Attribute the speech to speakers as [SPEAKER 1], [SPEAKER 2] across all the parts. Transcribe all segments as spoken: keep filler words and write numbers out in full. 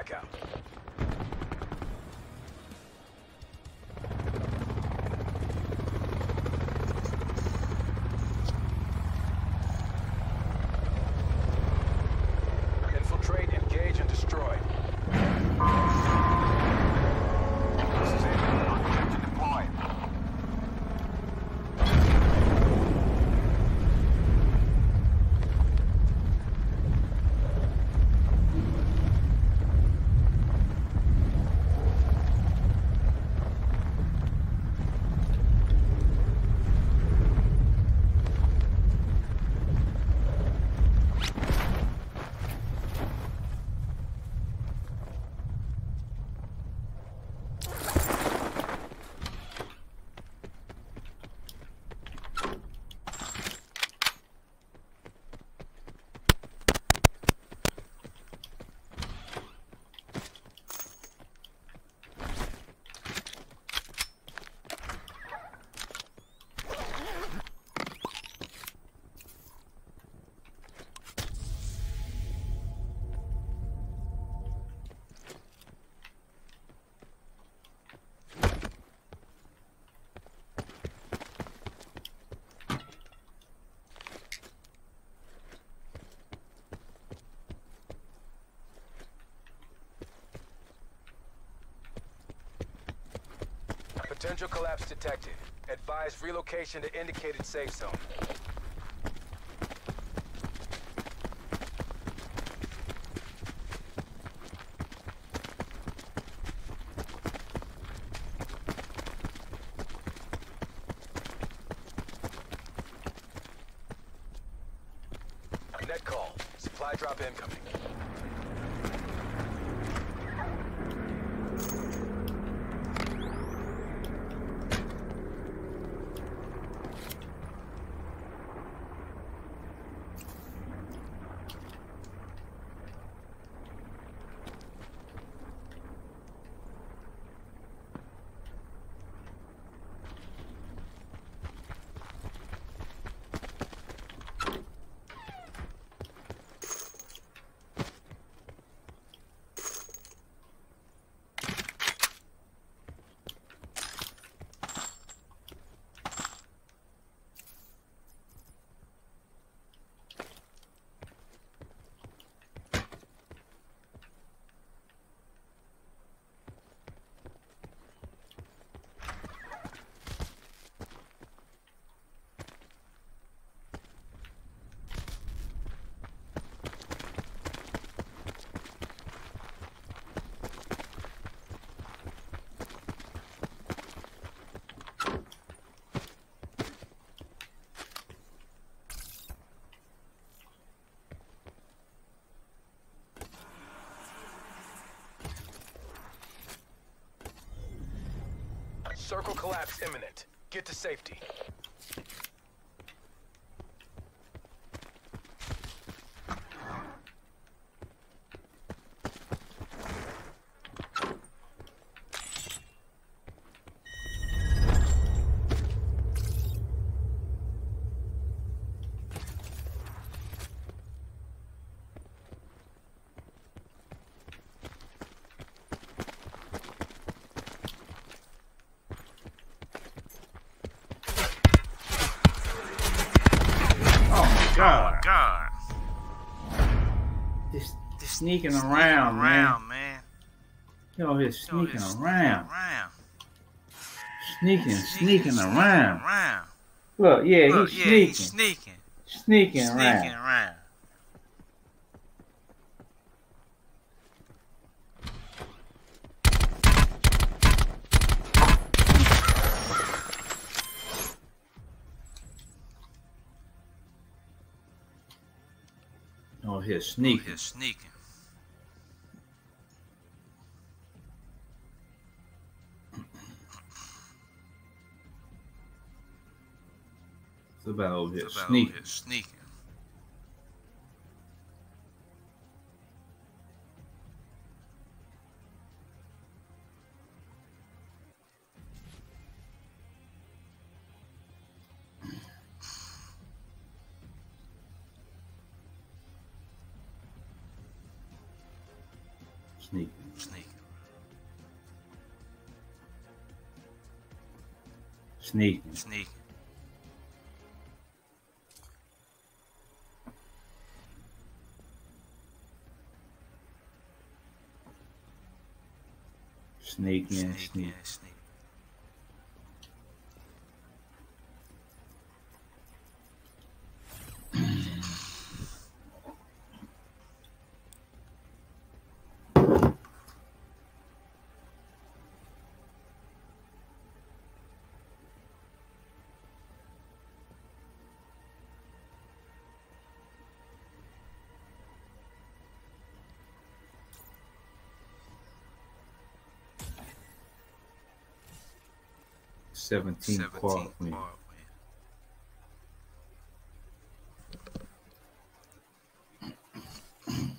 [SPEAKER 1] Blackout. Infiltrate, engage, and destroy. This is it. Objective deployed. Potential collapse detected. Advise relocation to indicated safe zone. Net call. Supply drop incoming. Circle collapse imminent. Get to safety.
[SPEAKER 2] God. God.
[SPEAKER 3] Just sneaking around,
[SPEAKER 2] around,
[SPEAKER 3] man.
[SPEAKER 2] man.
[SPEAKER 3] Yo, he's sneaking
[SPEAKER 2] Yo, he's
[SPEAKER 3] around.
[SPEAKER 2] around.
[SPEAKER 3] Sneaking,
[SPEAKER 2] Sneaking,
[SPEAKER 3] sneaking around.
[SPEAKER 2] around.
[SPEAKER 3] Look, yeah,
[SPEAKER 2] Look,
[SPEAKER 3] he's
[SPEAKER 2] yeah,
[SPEAKER 3] sneaking.
[SPEAKER 2] he's sneaking.
[SPEAKER 3] Sneaking
[SPEAKER 2] Sneaking
[SPEAKER 3] around.
[SPEAKER 2] around.
[SPEAKER 3] Oh, he's
[SPEAKER 2] Oh,
[SPEAKER 3] sneaking.
[SPEAKER 2] he's sneaking.
[SPEAKER 3] It's about over here
[SPEAKER 2] It's about
[SPEAKER 3] sneaking.
[SPEAKER 2] over here sneaking.
[SPEAKER 3] Sneaking.
[SPEAKER 2] Sneaking.
[SPEAKER 3] Sneaking.
[SPEAKER 2] Sneaking.
[SPEAKER 3] Sneaking.
[SPEAKER 2] Sneaking.
[SPEAKER 3] Sneaking.
[SPEAKER 2] Sneaking.
[SPEAKER 3] Seventeen quad win.
[SPEAKER 2] Quad win.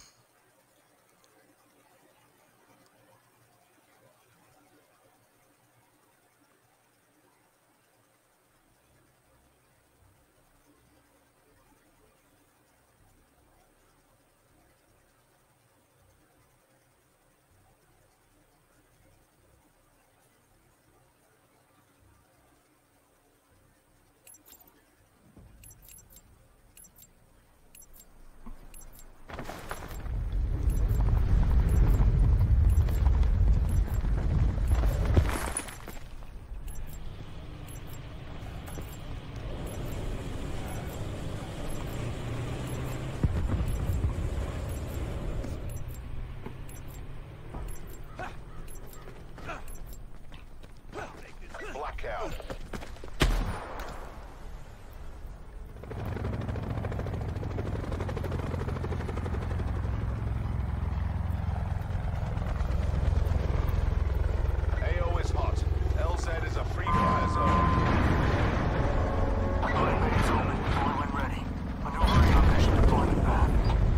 [SPEAKER 1] Blackout. A O is hot. L Z is a free fire zone.
[SPEAKER 4] Highway is open. Deploy when ready. Maneuvering on mission deployment path.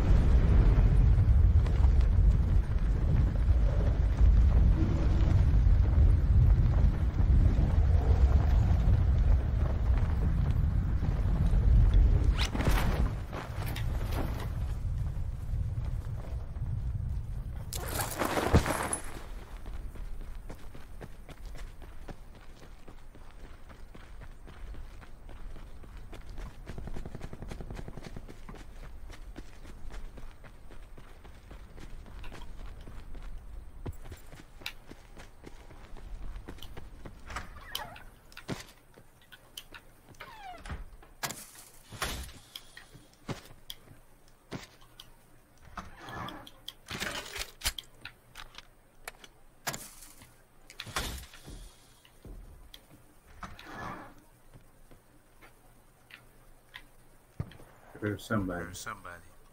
[SPEAKER 3] There's somebody.
[SPEAKER 2] There's somebody.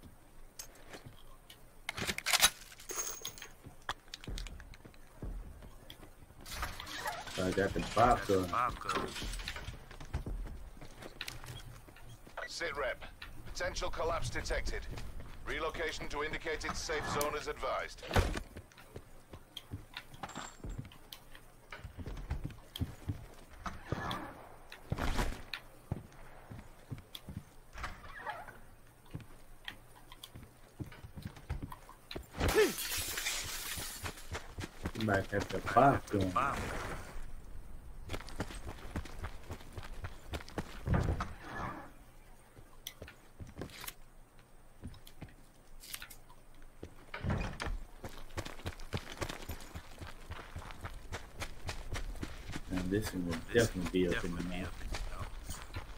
[SPEAKER 3] I got the pop
[SPEAKER 2] That's the
[SPEAKER 3] gun.
[SPEAKER 2] pop gun.
[SPEAKER 1] Sit rep. Potential collapse detected. Relocation to indicated safe zone is advised.
[SPEAKER 3] Somebody got the pop gun.
[SPEAKER 2] Pop gun.
[SPEAKER 3] And this one will
[SPEAKER 2] This
[SPEAKER 3] definitely be up in the
[SPEAKER 2] definitely be
[SPEAKER 3] map.
[SPEAKER 2] up in the mountains.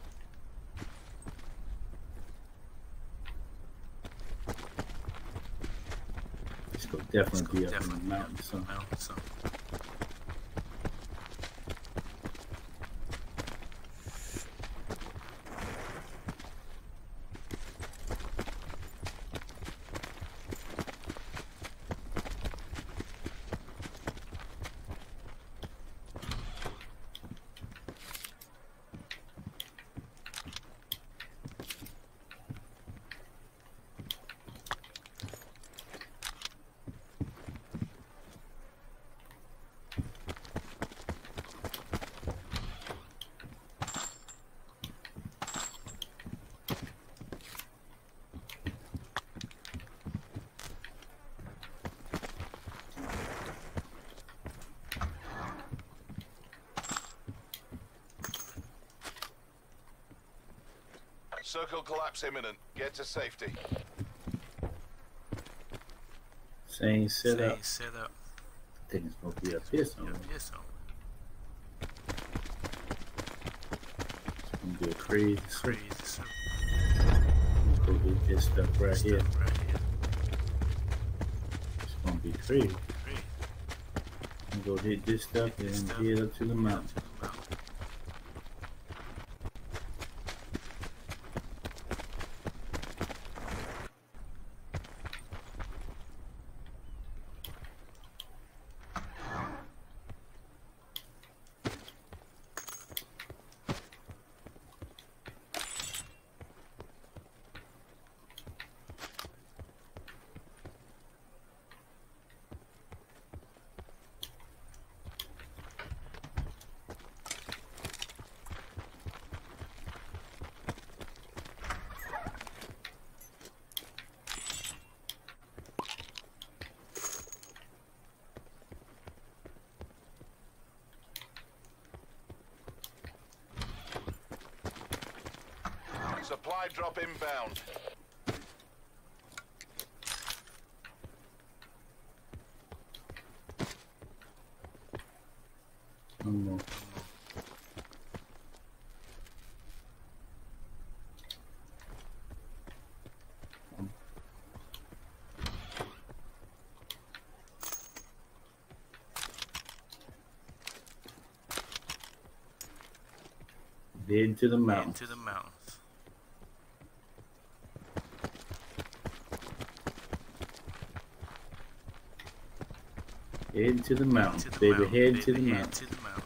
[SPEAKER 3] This will definitely be up in the
[SPEAKER 2] Definitely
[SPEAKER 3] mountains. So.
[SPEAKER 2] mountains, so.
[SPEAKER 1] Circle collapse imminent. Get to safety.
[SPEAKER 3] Same setup.
[SPEAKER 2] Same setup.
[SPEAKER 3] I think it's gonna be a piss on.
[SPEAKER 2] Yeah, so.
[SPEAKER 3] It's gonna be a crazy.
[SPEAKER 2] Crazy.
[SPEAKER 3] soup. Let's go get this stuff right here.
[SPEAKER 2] Stuff right here.
[SPEAKER 3] It's gonna be crazy.
[SPEAKER 2] Crazy.
[SPEAKER 3] I'm gonna go hit this stuff
[SPEAKER 2] Hit this
[SPEAKER 3] and
[SPEAKER 2] stuff.
[SPEAKER 3] head up to the mountain.
[SPEAKER 2] To the mountain.
[SPEAKER 1] Supply drop inbound.
[SPEAKER 3] One more. Heading to the mountain.
[SPEAKER 2] Into the mountains.
[SPEAKER 3] Heading to the mountain,
[SPEAKER 2] To the
[SPEAKER 3] baby.
[SPEAKER 2] mountain,
[SPEAKER 3] Heading
[SPEAKER 2] baby,
[SPEAKER 3] to the
[SPEAKER 2] head
[SPEAKER 3] mountain.
[SPEAKER 2] to the mountains.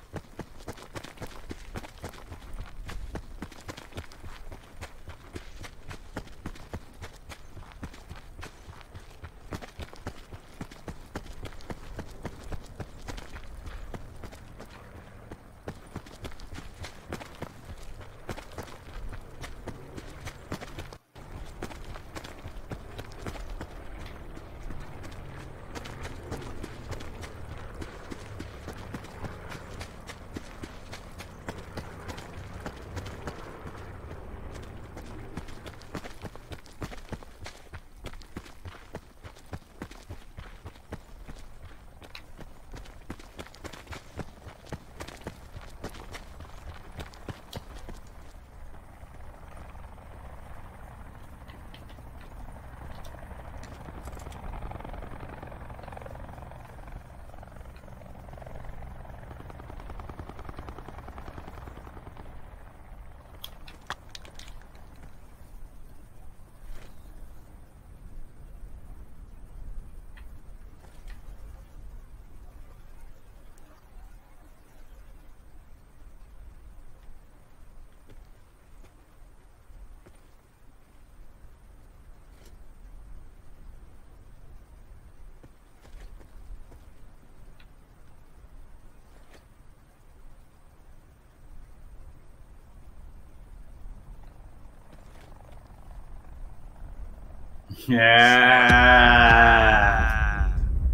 [SPEAKER 3] Yeah.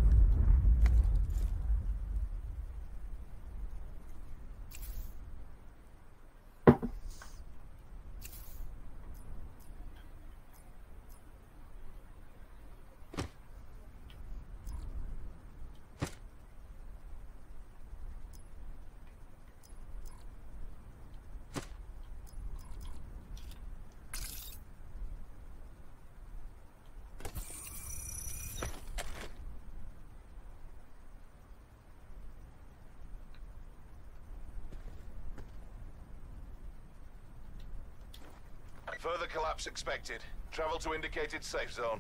[SPEAKER 1] Further collapse expected. Travel to indicated safe zone.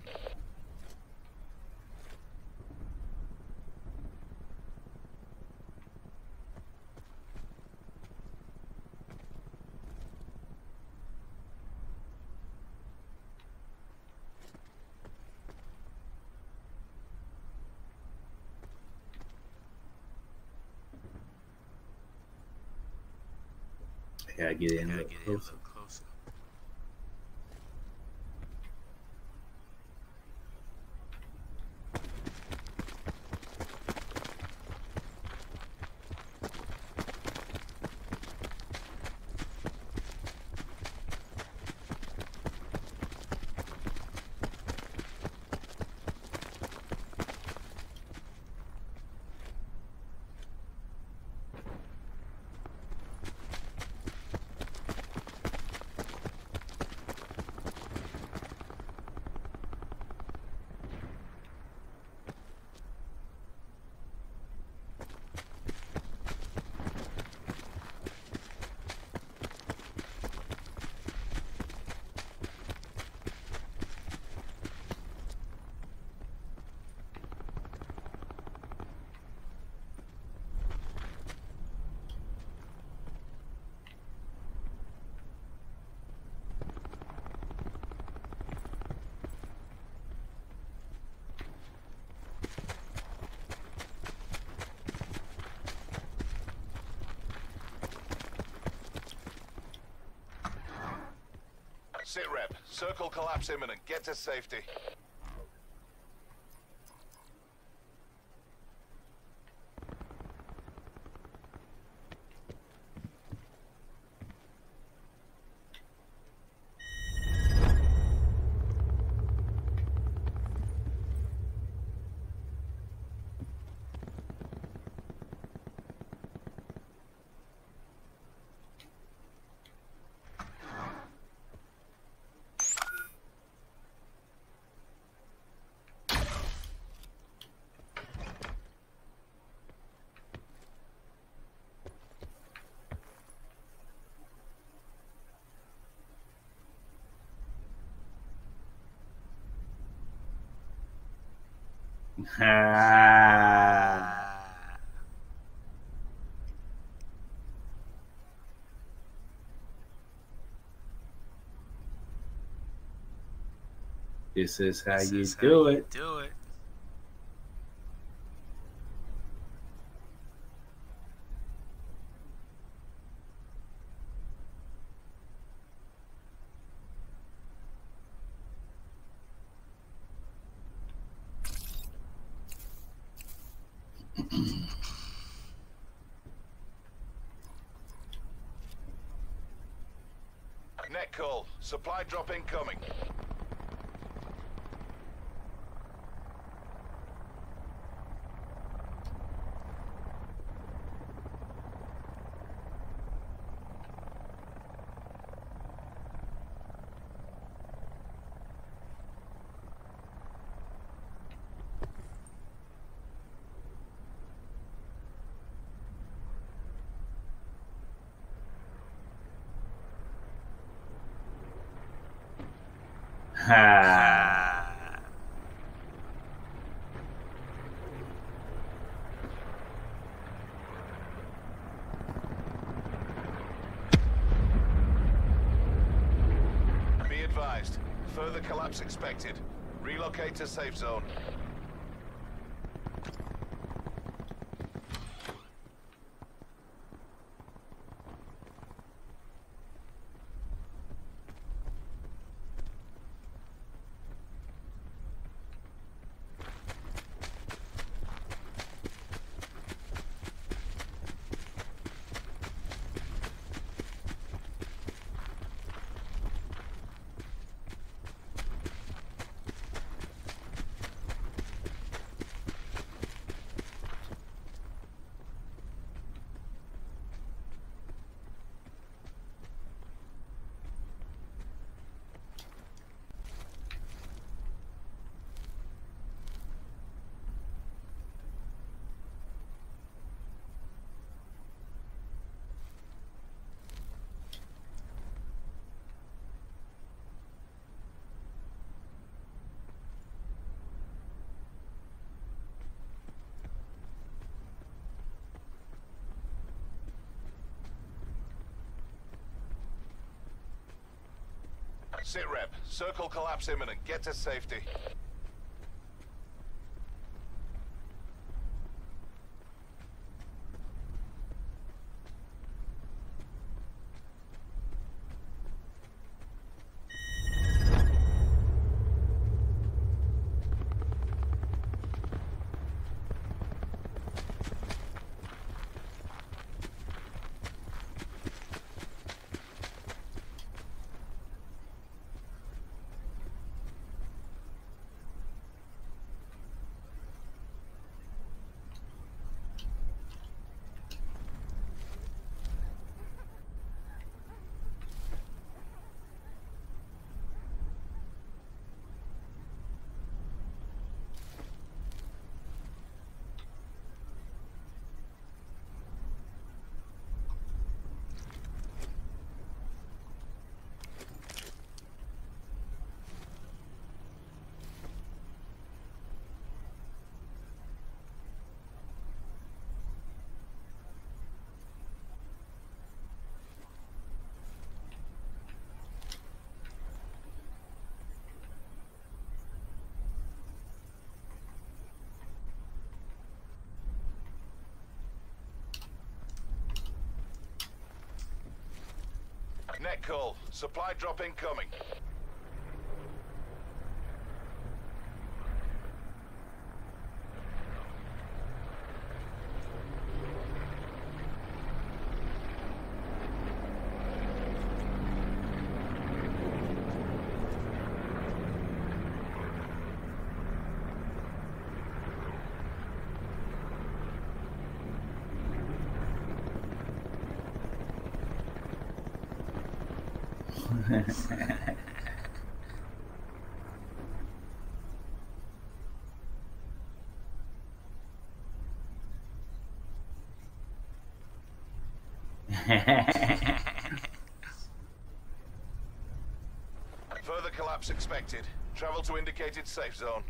[SPEAKER 3] I gotta get in a
[SPEAKER 2] Gotta
[SPEAKER 3] little
[SPEAKER 2] get in a
[SPEAKER 3] closer.
[SPEAKER 2] little closer.
[SPEAKER 1] Sit rep. Circle collapse imminent. Get to safety.
[SPEAKER 3] This is how
[SPEAKER 2] This
[SPEAKER 3] you
[SPEAKER 2] is
[SPEAKER 3] do
[SPEAKER 2] how you
[SPEAKER 3] it.
[SPEAKER 2] Do it.
[SPEAKER 1] Net call. Supply drop incoming.
[SPEAKER 3] Ha.
[SPEAKER 1] Be advised. Further collapse expected. Relocate to safe zone. Sit rep. Circle collapse imminent. Get to safety. Net call. Supply drop incoming. Further collapse expected. Travel to indicated safe zone.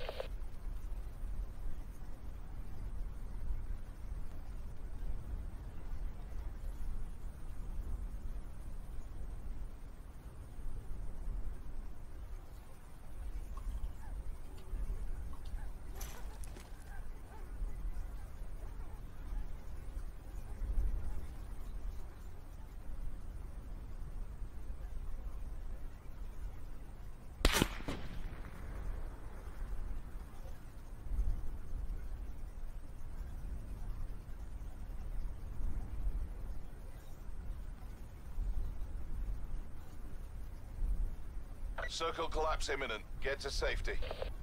[SPEAKER 1] Circle collapse imminent. Get to safety.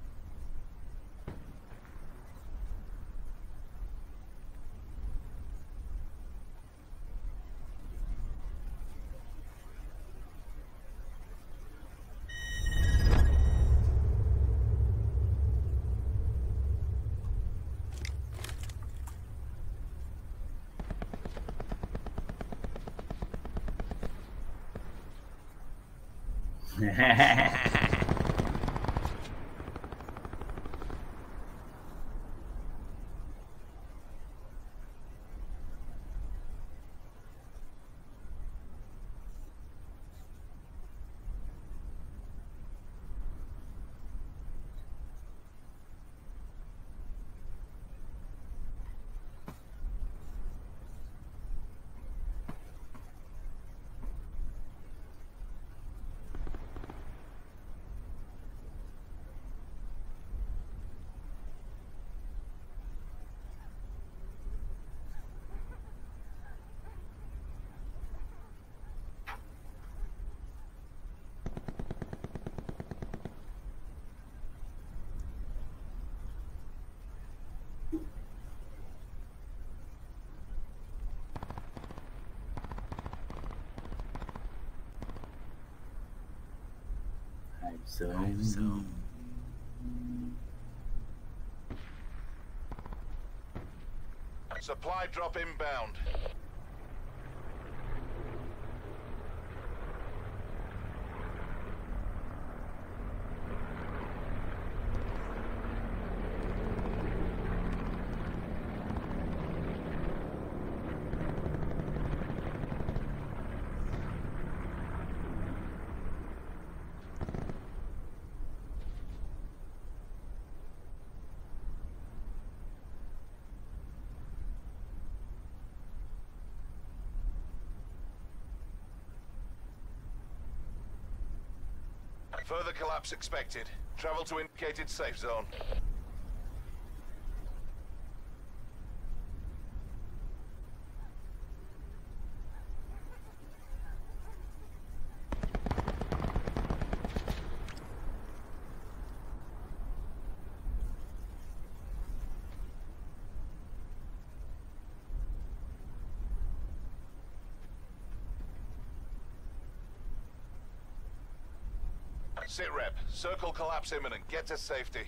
[SPEAKER 3] Hypezone.
[SPEAKER 1] Supply drop inbound. Further collapse expected. Travel to indicated safe zone. Sit rep. Circle collapse imminent. Get to safety.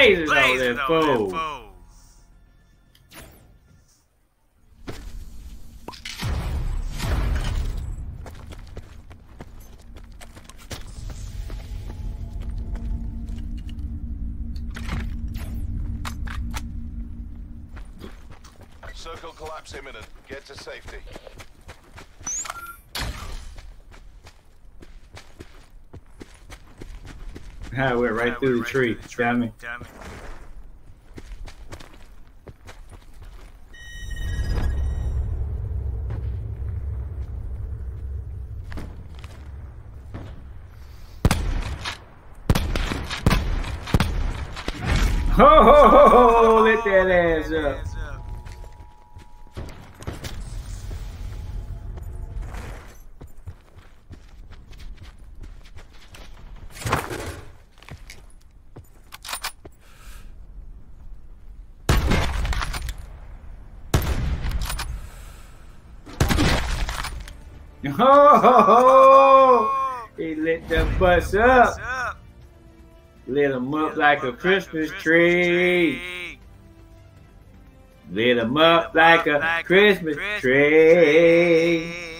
[SPEAKER 3] blazes on
[SPEAKER 2] Blazing
[SPEAKER 3] that
[SPEAKER 2] on that
[SPEAKER 3] fool.
[SPEAKER 2] fool.
[SPEAKER 1] Circle collapse imminent. Get to safety.
[SPEAKER 3] I went right
[SPEAKER 2] Yeah,
[SPEAKER 3] through
[SPEAKER 2] we're
[SPEAKER 3] the
[SPEAKER 2] right
[SPEAKER 3] tree.
[SPEAKER 2] through the tree.
[SPEAKER 3] Damn it.
[SPEAKER 2] Damn it.
[SPEAKER 3] Ho ho ho ho! Lit that ass up.
[SPEAKER 2] Hands up.
[SPEAKER 3] Ho ho ho! He lit them butts up.
[SPEAKER 2] What's up?
[SPEAKER 3] Lit them up like a Christmas tree. Lit them up like a Christmas tree.